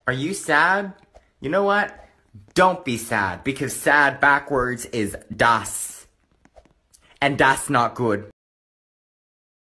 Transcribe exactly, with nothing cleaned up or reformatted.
Are you sad? You know what? Don't be sad, because sad backwards is das. And that's not good.